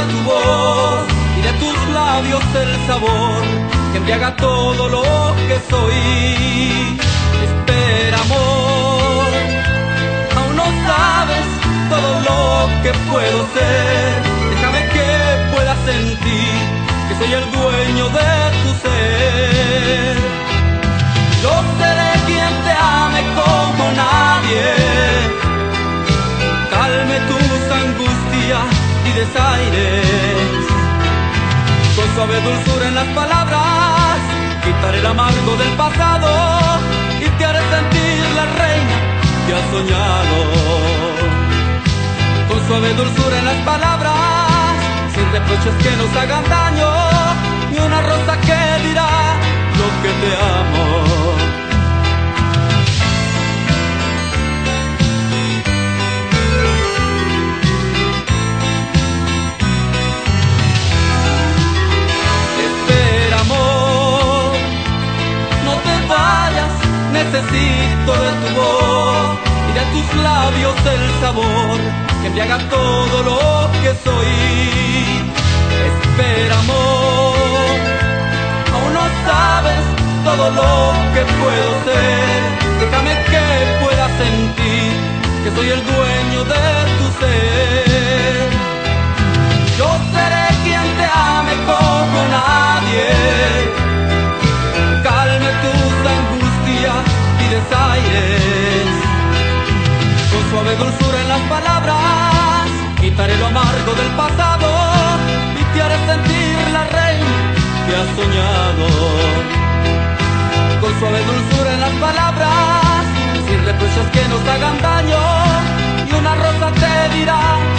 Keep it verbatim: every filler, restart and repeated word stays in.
tu voz y de tus labios el sabor que embriaga todo lo que soy. Espera, amor, aún no sabes todo lo que puedo ser. Déjame que pueda sentir que soy el dueño de tu ser. Yo seré quien te ame como nadie, calme tus angustias y desaires. Con suave dulzura en las palabras, quitaré el amargo del pasado y te haré sentir la reina que has soñado. Con suave dulzura en las palabras, sin reproches que nos hagan daño, y una rosa que dirá lo que te amo. Necesito de tu voz y de tus labios el sabor que embriaga todo lo que soy. Espera, amor, aún no sabes todo lo que puedo ser. Déjame que pueda sentir que soy el dueño de tu ser. Yo seré quien te ame como nadie, calme tus angustias y desaires. Con suave dulzura en las palabras, quitaré lo amargo del pasado y te haré sentir la reina que has soñado. Con suave dulzura en las palabras, sin reproches que nos hagan daño, y una rosa te dirá